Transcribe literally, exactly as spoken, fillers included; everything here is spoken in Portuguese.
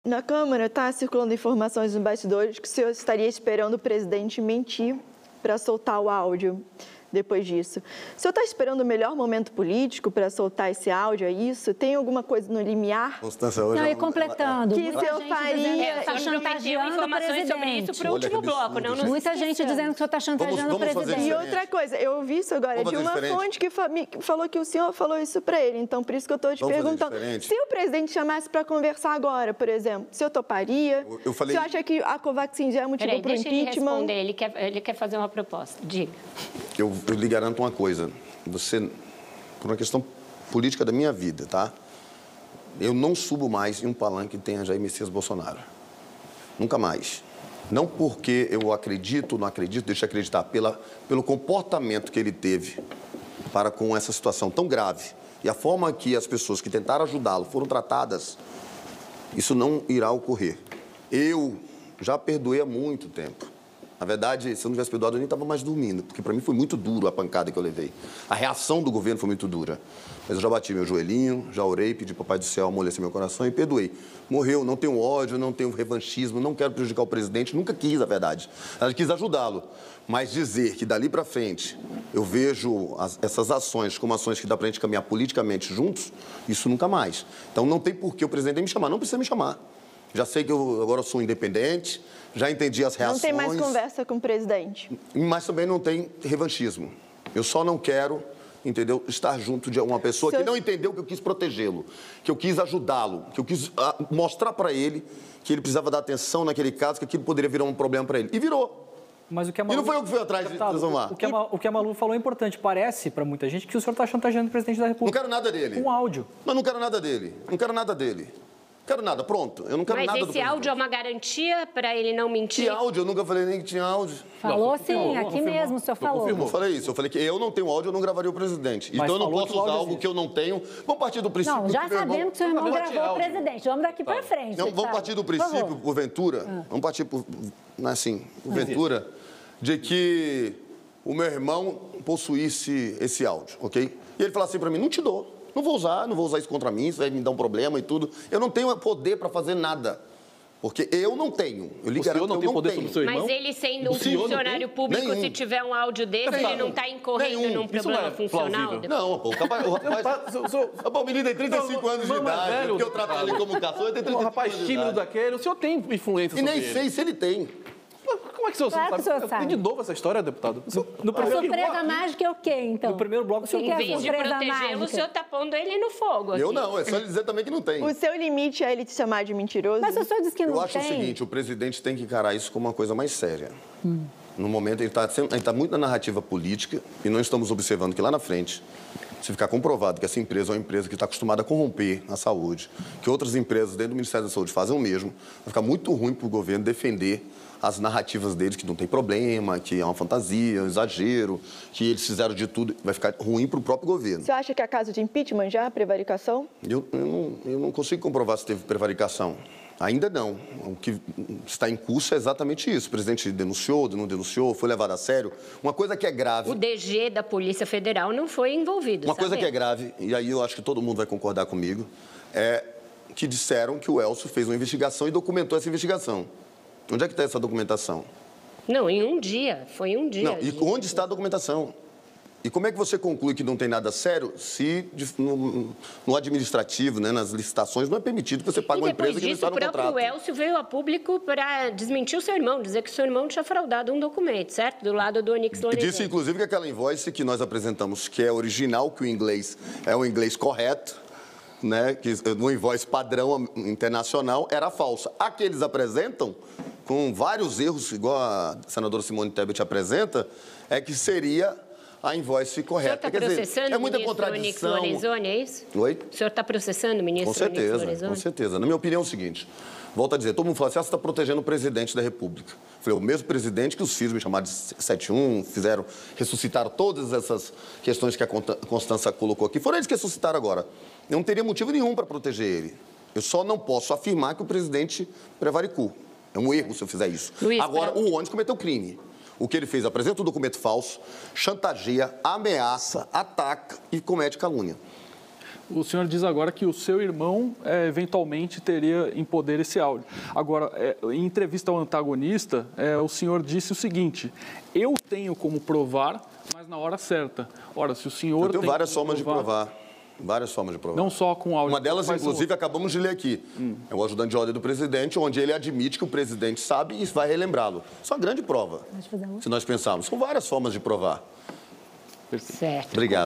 Na Câmara está circulando informações nos bastidores que o senhor estaria esperando o presidente mentir para soltar o áudio depois disso. O senhor está esperando o melhor momento político para soltar esse áudio, é isso? Tem alguma coisa no limiar? Constância, hoje não, eu... e completando. Que o senhor faria... Está chantageando informações sobre isso para o último bloco. Não, não Muita gente dizendo que o senhor está chantageando vamos, vamos o presidente. E outra coisa, eu ouvi isso agora vamos de uma diferente. fonte que fa falou que o senhor falou isso para ele. Então, por isso que eu estou te vamos perguntando. Se o presidente chamasse para conversar agora, por exemplo, o senhor toparia? Eu, eu falei... O senhor acha que a Covaxin já é motivo para o impeachment? Deixa ele responder, ele quer, ele quer fazer uma proposta. Diga. Eu, eu lhe garanto uma coisa. Você, por uma questão política da minha vida, tá? Eu não subo mais em um palanque que tenha Jair Messias Bolsonaro. Nunca mais. Não porque eu acredito, não acredito, deixa eu acreditar, pela, pelo comportamento que ele teve para com essa situação tão grave e a forma que as pessoas que tentaram ajudá-lo foram tratadas, isso não irá ocorrer. Eu já perdoei há muito tempo. Na verdade, se eu não tivesse perdoado, eu nem estava mais dormindo, porque para mim foi muito duro a pancada que eu levei. A reação do governo foi muito dura. Mas eu já bati meu joelhinho, já orei, pedi para o Papai do Céu amolecer meu coração e perdoei. Morreu, não tenho ódio, não tenho revanchismo, não quero prejudicar o presidente, nunca quis, na verdade. Eu quis ajudá-lo. Mas dizer que dali para frente eu vejo as, essas ações como ações que dá para a gente caminhar politicamente juntos, isso nunca mais. Então não tem por que o presidente me chamar, não precisa me chamar. Já sei que eu agora sou independente, já entendi as reações. Não tem mais conversa com o presidente. Mas também não tem revanchismo. Eu só não quero, entendeu, estar junto de uma pessoa Seu... que não entendeu que eu quis protegê-lo, que eu quis ajudá-lo, que eu quis uh, mostrar para ele que ele precisava dar atenção naquele caso, que aquilo poderia virar um problema para ele. E virou. Mas o que a Malu... E não foi eu que fui atrás de transformar. O que, a Malu, o que a Malu falou é importante. Parece, para muita gente, que o senhor está chantageando o presidente da República. Não quero nada dele. Com áudio. Mas não quero nada dele. Não quero nada dele. Quero nada, pronto. Eu não quero Mas nada do esse áudio é uma garantia para ele não mentir? Que áudio? Eu nunca falei nem que tinha áudio. Falou Não, sim, confirmou, aqui confirmou. mesmo o senhor falou. Eu não falei isso. Eu falei que eu não tenho áudio, eu não gravaria o presidente. Mas então eu não falou posso que o usar áudio algo existe. que eu não tenho. Vamos partir do princípio... Não, já que meu irmão- sabemos que o seu irmão Vamos partir gravou o áudio. presidente. Vamos daqui para frente. Não, vamos sabe? partir do Por favor. princípio, porventura, vamos partir, por, assim, porventura, de que o meu irmão possuísse esse áudio, ok? E ele falou assim para mim, não te dou, não vou usar, não vou usar isso contra mim, isso vai me dar um problema e tudo. Eu não tenho poder para fazer nada, porque eu não tenho. Eu lhe O senhor garanto não que eu tem poder tenho. sobre o seu irmão? Mas ele sendo um O senhor não funcionário tem? público, Nenhum. se tiver um áudio desse, Nenhum. ele não está incorrendo Nenhum. num Isso problema não é funcional? plausível. Não, pô, o rapaz, o rapaz, Eu- eu- eu- rapaz, o menino tem trinta e cinco anos de Não, mas idade, velho, porque eu trato ele como caçador, ele tem trinta e cinco Um rapaz anos de tímido idade. daquele, o senhor tem influência E sobre nem ele. sei se ele tem. Como é que o senhor Claro que o senhor sabe? sabe. E de novo essa história, deputado? No A primeiro, surpresa mágica é o quê, então? no primeiro bloco, o senhor que não que Em é vez de surpresa protegê-lo, o mágica? senhor está pondo ele no fogo. Eu aqui. não, é só ele dizer também que não tem. O seu limite é ele te chamar de mentiroso? Mas o senhor disse que não Eu acho tem. o seguinte, o presidente tem que encarar isso como uma coisa mais séria. Hum. No momento, ele está tá muito na narrativa política e nós estamos observando que lá na frente, se ficar comprovado que essa empresa é uma empresa que está acostumada a corromper a saúde, que outras empresas dentro do Ministério da Saúde fazem o mesmo, vai ficar muito ruim para o governo defender as narrativas deles, que não tem problema, que é uma fantasia, um exagero, que eles fizeram de tudo, vai ficar ruim para o próprio governo. Você acha que é caso de impeachment já, prevaricação? Eu, eu, não, eu não consigo comprovar se teve prevaricação. Ainda não. O que está em curso é exatamente isso. O presidente denunciou, não denunciou, foi levado a sério. Uma coisa que é grave... O D G da Polícia Federal não foi envolvido, Uma coisa sabemos. que é grave, e aí eu acho que todo mundo vai concordar comigo, é que disseram que o Elcio fez uma investigação e documentou essa investigação. Onde é que está essa documentação? Não, em um dia. Foi em um dia. Não, e onde está a documentação? E como é que você conclui que não tem nada sério se de- no, no administrativo, né, nas licitações, não é permitido que você pague E uma depois empresa que não disso, está o no próprio contrato? Elcio veio a público para desmentir o seu irmão, dizer que o seu irmão tinha fraudado um documento, certo? Do lado do Onyx E Lorenzoni. disse, inclusive, que aquela invoice que nós apresentamos, que é original, que o inglês é o inglês correto, né, que no invoice padrão internacional, era falsa. A que eles apresentam, com vários erros, igual a senadora Simone Tebet apresenta, é que seria a invoice O senhor correta. está Quer dizer, processando é o muita ministro Onyx contradição. Lorenzoni, é isso? Oi? O senhor está processando o ministro Com Onyx certeza, Lorenzoni? com certeza. Na minha opinião é o seguinte, volto a dizer, todo mundo fala assim, ah, você está protegendo o presidente da República. Eu falei, o mesmo presidente que os filhos me chamaram de sete um, fizeram, ressuscitaram todas essas questões que a Constância colocou aqui, foram eles que ressuscitaram agora. Eu não teria motivo nenhum para proteger ele. Eu só não posso afirmar que o presidente prevaricou. É um erro se eu fizer isso. Luiz, agora, pra... o Onyx cometeu crime. O que ele fez? Apresenta um documento falso, chantageia, ameaça, ataca e comete calúnia. O senhor diz agora que o seu irmão, é, eventualmente, teria em poder esse áudio. Agora, é, em entrevista ao antagonista, é, o senhor disse o seguinte: eu tenho como provar, mas na hora certa. Ora, se o senhor Eu tenho tem várias como formas provar, de provar. Várias formas de provar. Não só com áudio. Uma delas, Quais são inclusive, acabamos de ler aqui. Hum. É o ajudante de ordem do presidente, onde ele admite que o presidente sabe e vai relembrá-lo. Isso é uma grande prova, se nós pensarmos. São várias formas de provar. Certo. Obrigado.